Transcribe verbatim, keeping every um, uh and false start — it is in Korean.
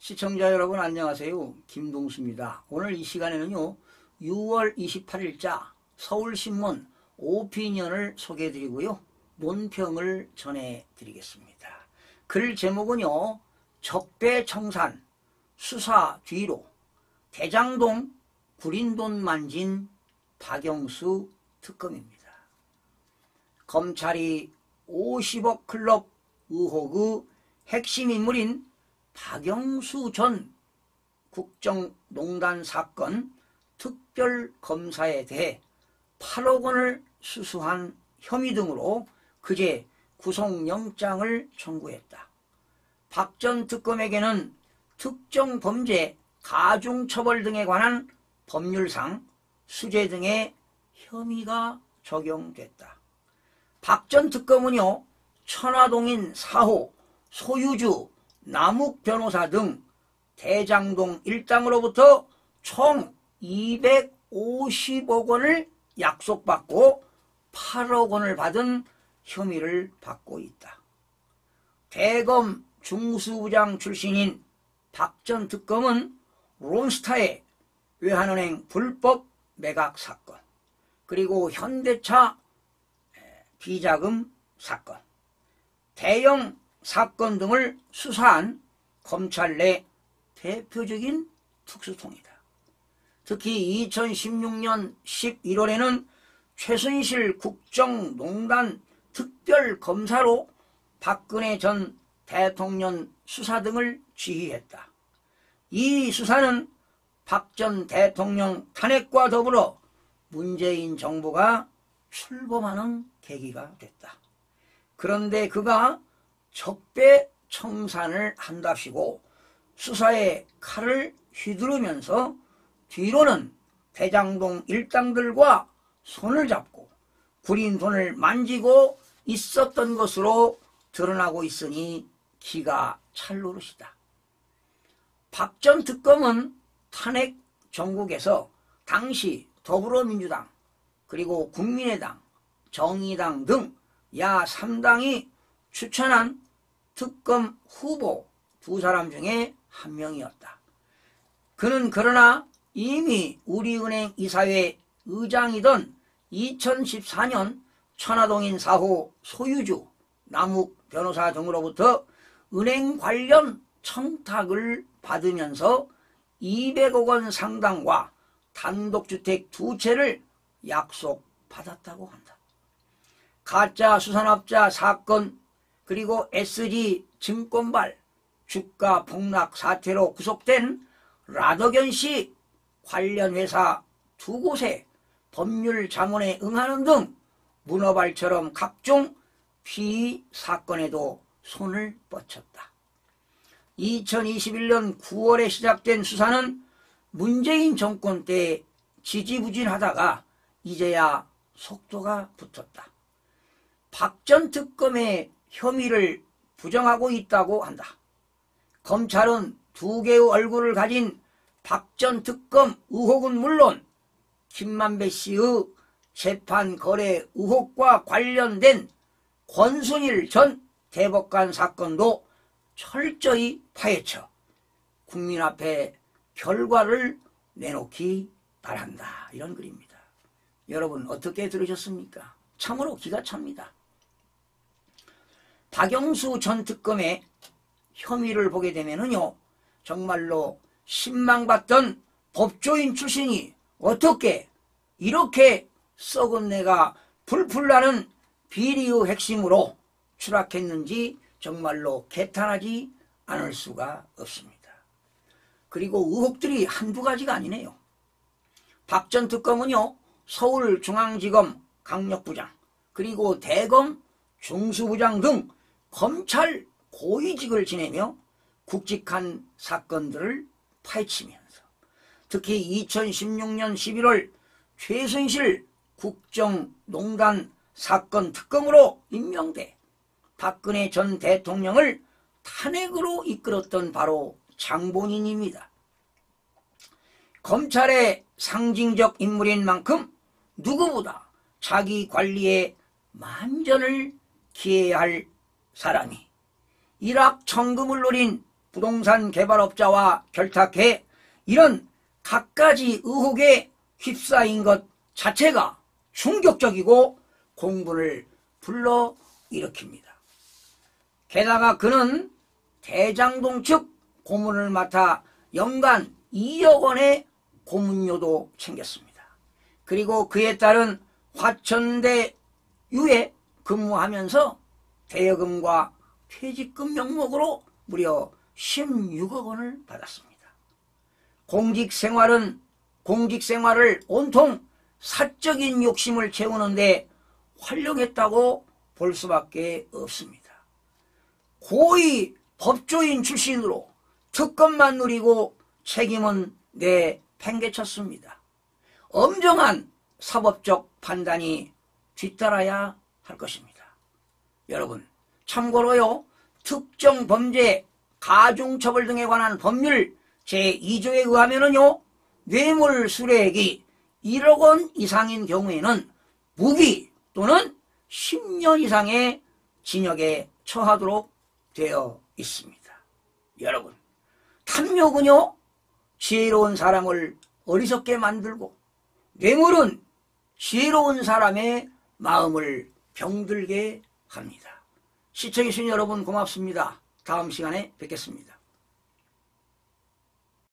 시청자 여러분 안녕하세요. 김동수입니다. 오늘 이 시간에는요 유월 이십팔일자 서울신문 오피니언을 소개해드리고요 논평을 전해드리겠습니다. 글 제목은요 적배청산 수사 뒤로 대장동 구린돈 만진 박영수 특검입니다. 검찰이 오십억 클럽 의혹의 핵심 인물인 박영수 전 국정농단 사건 특별검사에 대해 팔억 원을 수수한 혐의 등으로 그제 구속영장을 청구했다. 박 전 특검에게는 특정 범죄 가중처벌 등에 관한 법률상 수재 등의 혐의가 적용됐다. 박 전 특검은요 천화동인 사호 소유주 남욱 변호사 등 대장동 일당으로부터 총 이백오십억 원을 약속받고 팔억 원을 받은 혐의를 받고 있다. 대검 중수부장 출신인 박 전 특검은 론스타의 외환은행 불법 매각 사건, 그리고 현대차 비자금 사건, 대형 사건 등을 수사한 검찰 내 대표적인 특수통이다. 특히 이천십육년 십일월에는 최순실 국정농단 특별검사로 박근혜 전 대통령 수사 등을 지휘했다. 이 수사는 박 전 대통령 탄핵과 더불어 문재인 정부가 출범하는 계기가 됐다. 그런데 그가 적배청산을 한답시고 수사에 칼을 휘두르면서 뒤로는 대장동 일당들과 손을 잡고 구린 돈을 만지고 있었던 것으로 드러나고 있으니 기가 찰 노릇이다. 박 전 특검은 탄핵 정국에서 당시 더불어민주당 그리고 국민의당, 정의당 등 야 삼 당이 추천한 특검 후보 두 사람 중에 한 명이었다. 그는 그러나 이미 우리은행 이사회 의장이던 이천십사년 천화동인 사호 소유주 남욱 변호사 등으로부터 은행 관련 청탁을 받으면서 이백억 원 상당과 단독주택 두 채를 약속받았다고 한다. 가짜 수산업자 사건 그리고 에스지 증권발 주가 폭락 사태로 구속된 라더견 씨 관련 회사 두 곳의 법률 자문에 응하는 등 문어발처럼 각종 피의 사건에도 손을 뻗쳤다. 이천이십일년 구월에 시작된 수사는 문재인 정권 때 지지부진하다가 이제야 속도가 붙었다. 박 전 특검의 혐의를 부정하고 있다고 한다. 검찰은 두 개의 얼굴을 가진 박 전 특검 의혹은 물론 김만배 씨의 재판 거래 의혹과 관련된 권순일 전 대법관 사건도 철저히 파헤쳐 국민 앞에 결과를 내놓기 바란다. 이런 글입니다. 여러분 어떻게 들으셨습니까? 참으로 기가 찹니다. 박영수 전 특검의 혐의를 보게 되면은요 정말로 신망받던 법조인 출신이 어떻게 이렇게 썩은 내가 풀풀 나는 비리의 핵심으로 추락했는지 정말로 개탄하지 않을 수가 없습니다. 그리고 의혹들이 한두 가지가 아니네요. 박 전 특검은요 서울중앙지검 강력부장 그리고 대검 중수부장 등 검찰 고위직을 지내며 굵직한 사건들을 파헤치면서 특히 이천십육년 십일월 최순실 국정농단 사건 특검으로 임명돼 박근혜 전 대통령을 탄핵으로 이끌었던 바로 장본인입니다. 검찰의 상징적 인물인 만큼 누구보다 자기 관리에 만전을 기해야 할 사람이 일확천금을 노린 부동산 개발업자와 결탁해 이런 갖가지 의혹에 휩싸인 것 자체가 충격적이고 공분을 불러일으킵니다. 게다가 그는 대장동 측 고문을 맡아 연간 이억 원의 고문료도 챙겼습니다. 그리고 그에 따른 화천대유에 근무하면서 대여금과 퇴직금 명목으로 무려 십육억 원을 받았습니다. 공직생활은 공직생활을 온통 사적인 욕심을 채우는데 활용했다고 볼 수밖에 없습니다. 고위 법조인 출신으로 특권만 누리고 책임은 내팽개쳤습니다. 엄정한 사법적 판단이 뒤따라야 할 것입니다. 여러분, 참고로요, 특정 범죄, 가중처벌 등에 관한 법률 제이 조에 의하면은요, 뇌물 수뢰액이 일억 원 이상인 경우에는 무기 또는 십 년 이상의 징역에 처하도록 되어 있습니다. 여러분, 탐욕은요, 지혜로운 사람을 어리석게 만들고 뇌물은 지혜로운 사람의 마음을 병들게 합니다. 시청해주신 여러분 고맙습니다. 다음 시간에 뵙겠습니다.